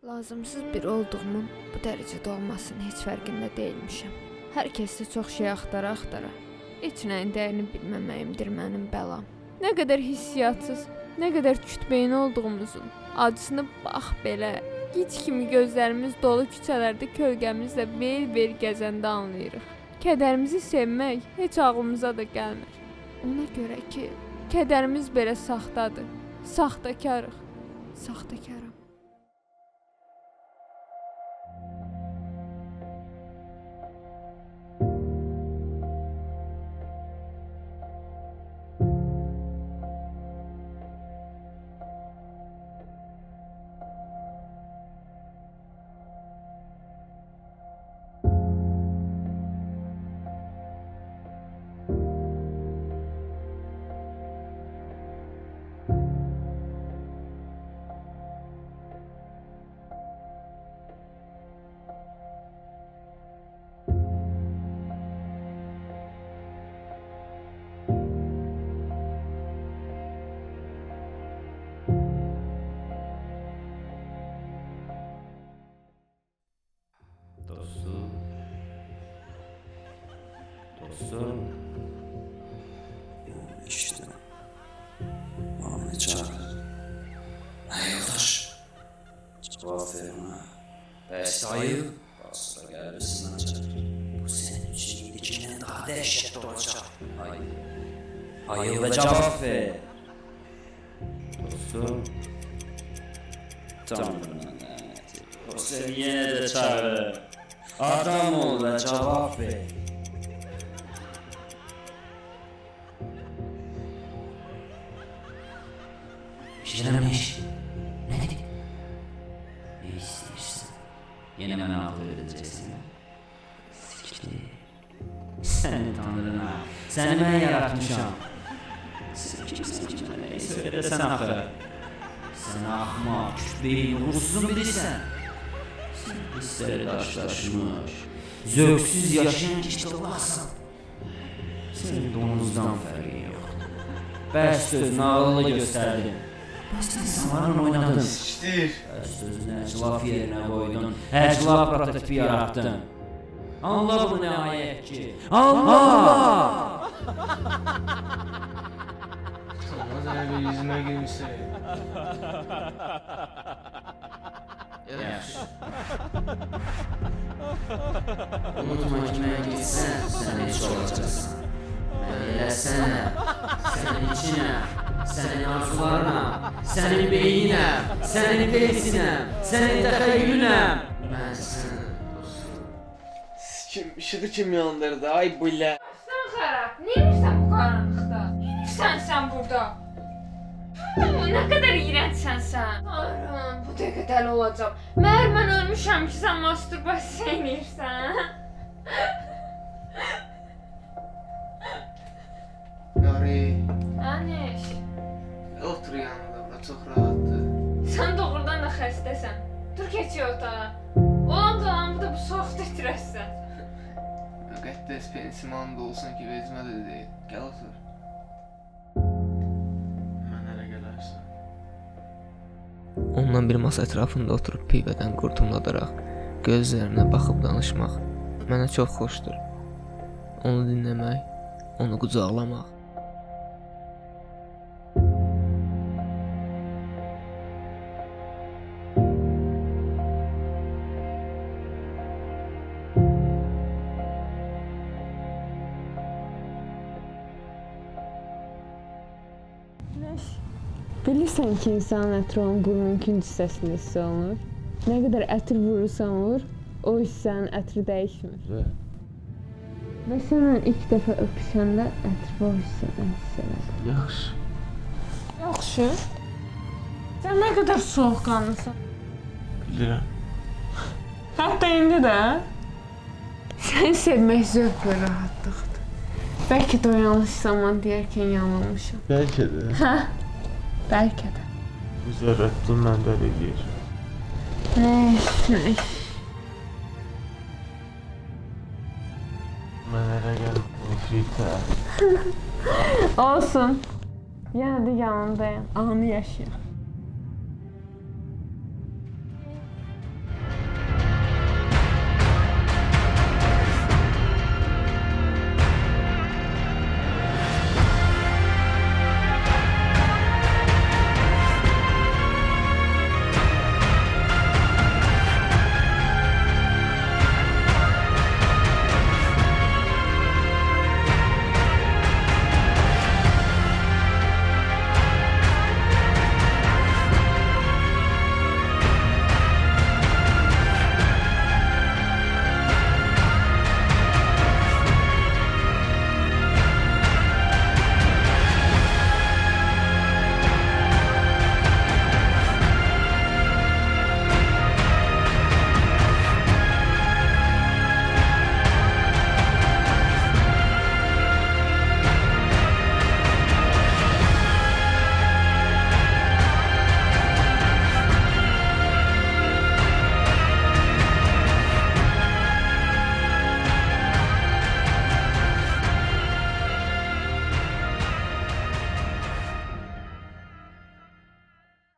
Lazımsız biri olduğumun bu dərəcədə olmasının heç fərqində deyilmişəm. Hər kəsdə çox şey axtara-axtara, heç nəyin dəyərini bilməməyimdir mənim bəlam. Nə qədər hissiyatsız, nə qədər kütbeyin olduğumuzun acısını bax belə, gic kimi gözlərimiz dolu küçələrdə kölgəmizlə vel-vel gəzəndə anlayırıq. Kədərimizi sevmək heç ağlımıza da gəlmir. Ona görə ki, kədərimiz belə saxtadır, saxtakarıq, saxtakaram. Dostum, işte Muhammed Çağrı. Ay yoldaş, cevap verme. Bəs ayı, basra gəlirsin ancaq. Bu senin üçün indikindən daha dəhşətli olacaq. Ayıl ve cevap ver. Dostum, Tanrı'nın lənəti. O seni yenə də çağırır. Adam ol ve cevap ver. Eşilememiş. Ne dedik? Ne istersin? Yine bana akıl vereceksin. Siktir. Seni Tanrına. Seni ben yaratmışam. Sen kimsin kime neyi söylesen axı. Sen ahmak, kütbeyin, uğursuzun bilirsen. Sen hisleri daşlaşmış. Zövksüz yaşayan kişiliklasın. Senin donuzdan fərqin yoxdur. Bəs sözünü ağılla göstərdin. Bəs insanların oynadın. Siktir. Bəs sözünü əclaf yerinə qoydun. Əclaf prototipi yarattın. Anla bu nəhayət ki. Anla! Olmaz abi yüzüme gülümse. Yaxşı. Unutma kimə gitsən, sən heç olacaqsın. Mən eləsənəm, sənin içinəm, sənin arzularınam, sənin beyninəm, sənin versinəm, sənin təxəyyülünəm. Mən sənəm, dostum. Işığı kim yandırdı? Ay bile. Sən xarab, neyirsən bu qaranlıqda? Sən burada. Nə qədər iyrənçsən sən. Tanrım, bu dəqiqə dəli olacaq. Məhər mən ölmüşəm ki, sən masturbasiya edirsən. Nari. Aniş, Otur yanında, bura çok rahattır. sən doğrudan da xəstəsən. Dur keçiyor otağa. Olan qalanı da bu soğuqda itirəsən. Müqəddəs pensiman da olsun ki, vecmə də deyil. Gəl otur. Mən hələ gələrsən. Ondan bir masa ətrafında oturub pivədən qurtumladaraq, gözlərinə baxıb danışmaq mənə çox xoşdur. Onu dinləmək, onu qucaqlamaq. Bilirsən ki, insanın ətri olan burnun ikinci hissəsində hiss olunur. Nə qədər ətir vurursan vur, o hissənin ətri dəyişmir. Və sənlə ilk dəfə öpüşəndə ətri o hissədən hiss elədim. Yaxşı. Yaxşı. Sən nə qədər soğuqqanlısan. Bilirəm. Hətta indi də. Səni sevmək zövq və rahatlıqdır. Bəlkə də o yanlış zaman deyərkən yanılmışam. Bəlkə də. Hə? Bəlkə də. Bu zərrətli mən dəli edir. Nə? Mən elə gəlib nefritə. Olsun. Yenə də yanındayım. Anı yaşayaq.